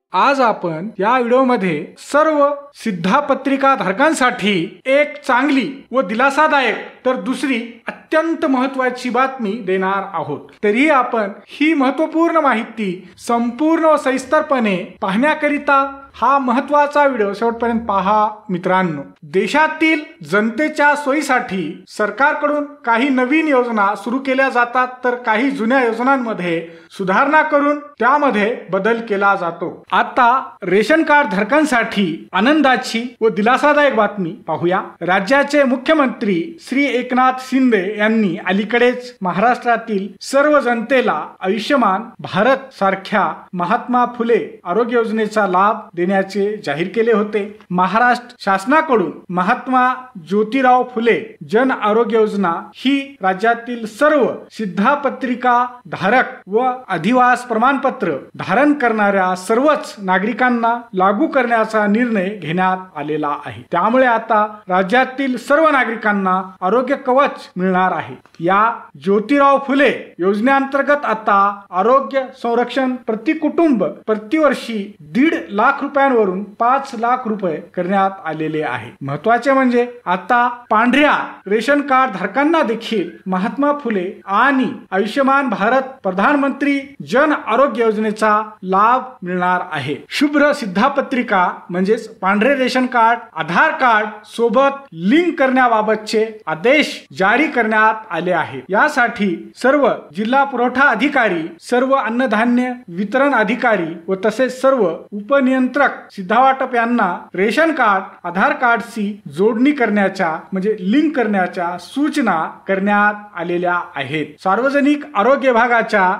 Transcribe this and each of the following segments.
आज आपण या व्हिडिओमध्ये सर्व सिद्धापत्रिका धारकांसाठी एक चांगली व दिलासादायक तर दुसरी अत्यंत महत्त्वाची बातमी देणार आहोत। तरी आपण ही महत्त्वपूर्ण माहिती संपूर्ण व सविस्तरपणे पाहण्याकरिता हा महत्त्वाचा व्हिडिओ शेवटपर्यंत पहा मित्रांनो। देशातील जनतेच्या सोयीसाठी सरकारकडून काही नवीन योजना सुरू केल्या जातात, तर काही जुन्या योजनांमध्ये सुधारणा करून त्यामध्ये बदल केला जातो। आता रेशन कार्ड धारकांसाठी आनंदाची व दिलासादायक बातमी पाहूया। राज्याचे मुख्यमंत्री श्री एकनाथ शिंदे यांनी अलीकडेच महाराष्ट्रातील सर्व जनतेला आयुष्यमान भारत सारख्या महात्मा फुले आरोग्य योजनेचा लाभ देण्याचे जाहीर केले होते। महाराष्ट्र शासनाकडून महात्मा ज्योतिराव फुले जन आरोग्य योजना ही राज्यातील सर्व सिद्धापत्रिका धारक व अधिवास प्रमाणपत्र धारण करणाऱ्या सर्वच नागरिकांना लागू करण्याचा निर्णय घेण्यात आलेला आहे। त्यामुळे आता राज्यातील सर्व नागरिकांना आरोग्य कवच मिळणार आहे। या ज्योतिराव फुले योजनेअंतर्गत आता आरोग्य संरक्षण प्रति कुटुंब प्रतिवर्षी 1.5 लाख रुपयांवरून 5 लाख रुपये करण्यात आलेले आहे। महत्त्वाचे म्हणजे आता पांढऱ्या रेशन कार्ड धारकांना देखील महात्मा फुले आणि आयुष्यमान भारत प्रधानमंत्री जन आरोग्य योजनेचा लाभ मिळणार आहे। शुभ्र सिद्धापत्रिका म्हणजेच पांढरे रेशन कार्ड आधार कार्ड सोबत लिंक करण्याबाबतचे आदेश जारी करण्यात आले आहेत। यासाठी सर्व जिल्हा पुरवठा अधिकारी, सर्व अन्नधान्य वितरण अधिकारी व तसेच सर्व उपनियंत्रक सिद्धावाटप यांना रेशन कार्ड आधार कार्डशी जोडणी करण्याच्या म्हणजे लिंक करण्याच्या सूचना करण्यात आलेल्या आहेत। सार्वजनिक आरोग्य विभागाच्या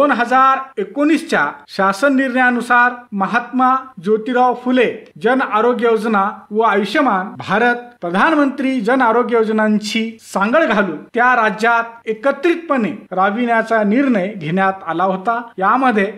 2019च्या शासन निर्णयानुसार महात्मा ज्योतिराव फुले जन आरोग्य योजना व आयुष्यमान भारत प्रधानमंत्री जन आरोग्य योजनांची सांगड घालून त्या राज्यात एकत्रितपणे राबविण्याचा निर्णय घेण्यात आला होता। यामध्ये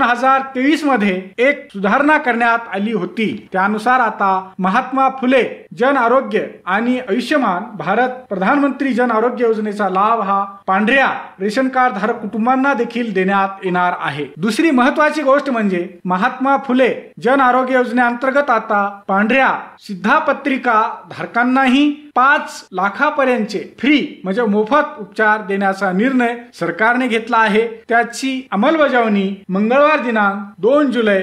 2023 मध्ये एक सुधारणा करण्यात आली होती। त्यानुसार आता महात्मा फुले जन आरोग्य आणि आयुष्यमान भारत प्रधानमंत्री जन आरोग्य योजनेचा लाभ हा पांढऱ्या रेशन कार्ड धारक कुटुंबांना देखील देण्यात येणार आहे। दुसरी महत्त्वाची गोष्ट म्हणजे महात्मा फुले जन आरोग्य योजनेअंतर्गत आता पांढऱ्या सिद्धापत्रिका धारकांनाही 5 लाखापर्यंतचे फ्री म्हणजे मोफत उपचार देण्याचा निर्णय सरकारने घेतला आहे। त्याची अंमलबजावणी मंगळवार दिनांक 2 जुलै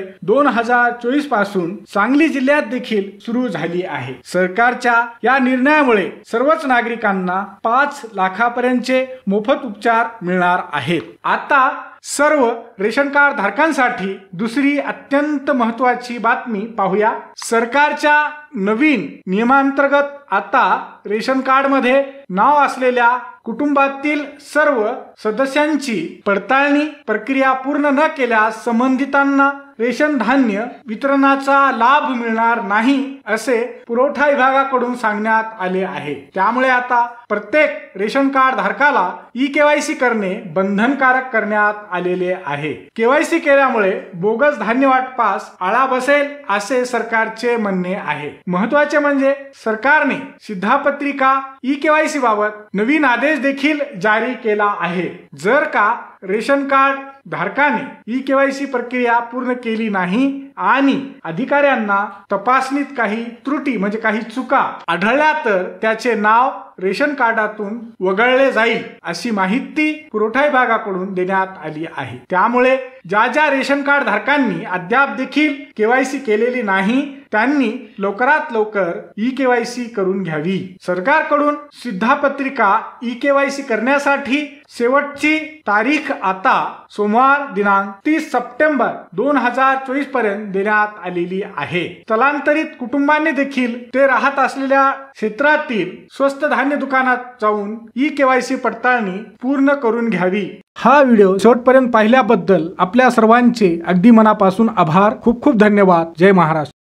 2024 पासून सांगली जिल्ह्यात देखील सुरू झाली आहे। सरकारच्या या निर्णयामुळे सर्वच नागरिकांना 5 लाखापर्यंतचे मोफत उपचार मिळणार आहेत। आता सर्व रेशन कार्ड धारकांसाठी दुसरी अत्यंत महत्त्वाची बातमी पाहूया। सरकारच्या नवीन नियमांतर्गत आता रेशन कार्ड मध्ये नाव असलेल्या कुटुंबातील सर्व सदस्यांची पडताळणी प्रक्रिया पूर्ण न केल्यास संबंधितांना रेशन धान्य वितरणाचा लाभ मिळणार नाही असे पुरवठा विभागाकडून सांगण्यात आले आहे। त्यामुळे आता प्रत्येक रेशन कार्ड धारकाला ई-केवायसी करणे बंधनकारक करण्यात आलेले आहे। केवायसी केल्यामुळे बोगस धान्य वाटपास आळा बसेल असे सरकारचे म्हणणे आहे। महत्त्वाचे म्हणजे सरकारने सिद्धापत्रिका ई-केवायसी बाबत नवीन आदेश देखील जारी केला आहे। जर का रेशन कार्ड धारकाने ई-केवायसी प्रक्रिया पूर्ण केली नाही आणि अधिकाऱ्यांना तपासणीत काही त्रुटी म्हणजे काही चुका आढळल्या तर त्याचे नाव रेशन कार्डातून वगळले जाईल अशी माहिती पुरवठा विभागाकडून देण्यात आली आहे। त्यामुळे ज्या रेशन कार्ड धारकांनी अद्याप देखील केवायसी केलेली नाही त्यांनी लवकरात लवकर ई-केवायसी करून घ्यावी। सरकारकडून सिद्धापत्रिका ई-केवायसी करण्यासाठी शेवटची तारीख आता सोमवार दिनांक 30 सप्टेंबर 2024 पर्यंत देण्यात आलेली आहे। स्थलांतरित कुटुंबांनी देखील ते राहत असलेल्या क्षेत्रातील स्वस्त धान्य दुकानात जाऊन ई-केवायसी पडताळणी पूर्ण करून घ्यावी। हा व्हिडिओ शेवटपर्यंत पाहिल्याबद्दल आपल्या सर्वांचे अगदी मनापासून आभार। खूप खूप धन्यवाद। जय महाराष्ट्र।